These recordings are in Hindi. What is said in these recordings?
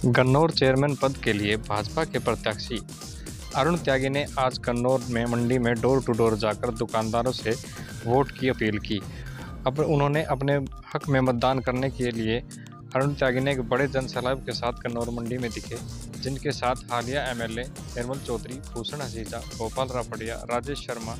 गन्नौर चेयरमैन पद के लिए भाजपा के प्रत्याशी अरुण त्यागी ने आज गन्नौर में मंडी में डोर टू डोर जाकर दुकानदारों से वोट की अपील की। अब उन्होंने अपने हक में मतदान करने के लिए अरुण त्यागी ने एक बड़े जनसैलाब के साथ गन्नौर मंडी में दिखे, जिनके साथ हालिया एमएलए निर्मल चौधरी, भूषण हसीजा, गोपाल रापड़िया, राजेश शर्मा,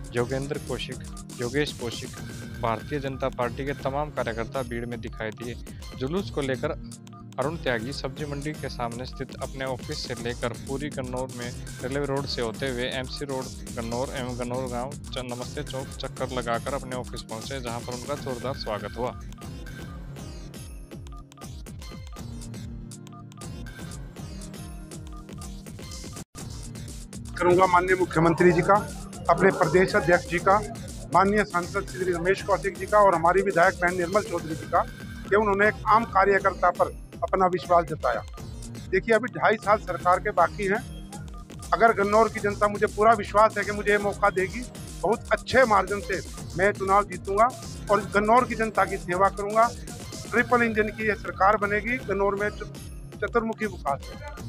योगेश कौशिक, भारतीय जनता पार्टी के तमाम कार्यकर्ता भीड़ में दिखाई दिए। जुलूस को लेकर अरुण त्यागी सब्जी मंडी के सामने स्थित अपने ऑफिस से लेकर पूरी गन्नौर में रेलवे रोड से होते हुए एमसी रोड गन्नौर एवं गन्नौर गांव नमस्ते चौक चक्कर लगाकर अपने ऑफिस पहुंचे, जहां पर उनका जोरदार स्वागत हुआ। करूंगा माननीय मुख्यमंत्री जी का, अपने प्रदेश अध्यक्ष जी का, माननीय सांसद श्री रमेश कौशिक जी का और हमारी विधायक बहन निर्मल चौधरी जी का कि उन्होंने एक आम कार्यकर्ता पर अपना विश्वास जताया। देखिए, अभी 2.5 साल सरकार के बाकी हैं। अगर गन्नौर की जनता, मुझे पूरा विश्वास है कि मुझे ये मौका देगी, बहुत अच्छे मार्जिन से मैं चुनाव जीतूंगा और गन्नौर की जनता की सेवा करूंगा। ट्रिपल इंजन की ये सरकार बनेगी, गन्नौर में चतुर्मुखी विकास है।